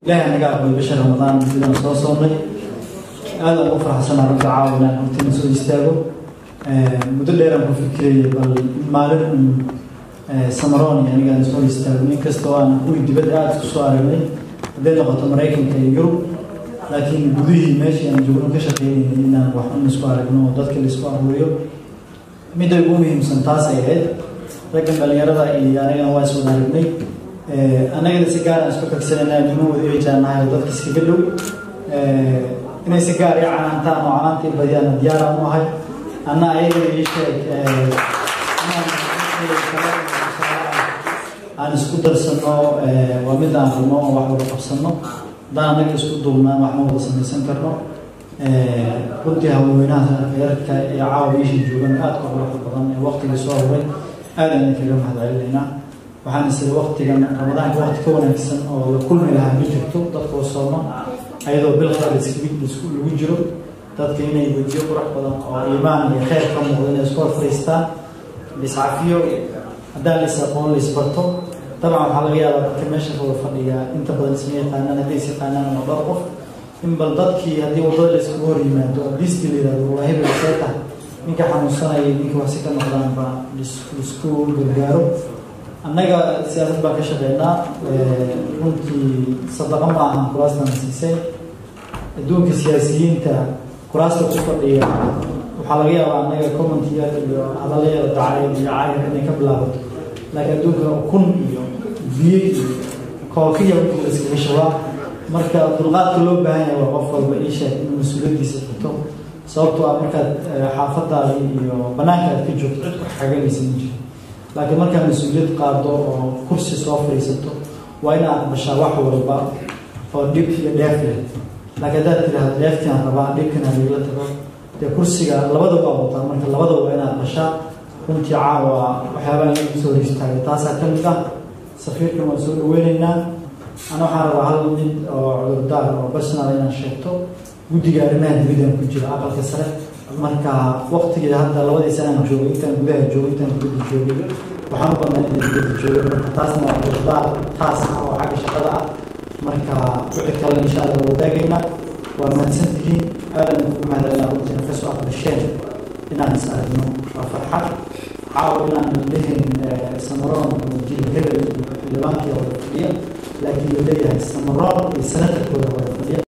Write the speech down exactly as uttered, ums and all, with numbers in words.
لا أنا قاعد بشهر رمضان بدنا نصوصوني هذا أفرح سنة ربع عاونا كنت نسوي استاجو مدلنا بفكري بالمالن سمراني يعني قاعد نسوي استاجو من كستوان كل دبادات كسوارني بدنا نقطع مريكان كيورو لكن بديه ماشي يعني جبنا كشفين إننا وحنا نسوارنو ضد كل سوارنيو ميدا يقومي مسنتاس أيد لكن باليرة يعني أنا وايد سوارني أنا قد سكار أسبق السنة جنوب إيجا نهاية ضد كسكيلو إن سكار يعني أنت معاناتي بدينا ديارة مهاي أنا أيضا إيش أنا سكوتر سنو ومدة سنو واحد ورقم سنو ده أنا كسكوتر ما محمود وصلنا سنكرنا كنت هويناه غيرك يعاود يجي جوبان أذكر وقت وقت اللي صار هذا اللي كلام هذا علينا waxaan isla waqtigan Ramadaan waqti ka wanaagsan oo la kulmi lahaa ma jirto dadka Soomaaliyeed ayadoo bil khayr isku lagu jiro dadka inay wajiyo qurux badan oo iimaan iyo khayr ka muuqdo inay isku fariistaan bisaafiyo hadaa la isaqoon la isbarto طبعا waxa laga yaabaa dadka meesha wada fadhiya inta badan isma yaqaanaan haday is yaqaanaan oo dhowr qof in bal dadkii hadii wadada la isku hor yimaado listi leedahay wallahi bay seeta ninka xanuunsanaya ninka wax si ka noqdaan ba isku gargaaro annaga siyaasad baa ka shaqeynaa runtii sadaqa ma ahan kuraastan siisay adduunka siyaasiyiinta kuraasta ku fadhiya waxaa laga yaabaa annaga commentiyaal iyo hadallayada dacay iyo caayir inay ka bilaabato laakiin adduunka kun iyo biyo iyo kookiya intuu la iskaga shabaa marka dulqaadka loo baahan yahay waa qof walba ii sheeg inuu mas-uuliyaddiisa fito sababtoo ah markaad xaafadaada iyo banaanka aad ka joogto cid ku xaganaysa ma jiro laakiin marka mas'uuliyad qaado oo kursi soo fariisato waa in aad bashaa wax walba oo dib iyo dheef leh laakiin dad tiraahdo dheeftaan rabaa dhibkana la tago de kursiga labada waa wata marka labada waa in aad bashaa runtii caawa waxyaabaha lagu soo ristaagay taasaa ka mid ah safiirkan waan soo dhaweynaynaa ana waxaan rabaa hal mid oo cudurdaar oo personal inaan sheegto guddiga arrimaha dibadda ku jira aqalka sare marka waqtigeeda hadda labadii sano aan joogay intaan gudaha joogay intaan gudaha joogay waxaan u badnaa intaan gudaha joogay marka taasna waa cudurdaar taas ah oo xagga shaqada ah marka wixii kale insha allah wadaagayna waa mahadsantihiin aadan ugu mahadcelinaa runtii ka soo aqbasheen inaan is aragno waa farxad caawa inaan lehin samaroon oo jil hebel iyo xildhibaankii wada fadhiya laakiin la leeyahay samaroon iyo senatarkooda wada fadhiya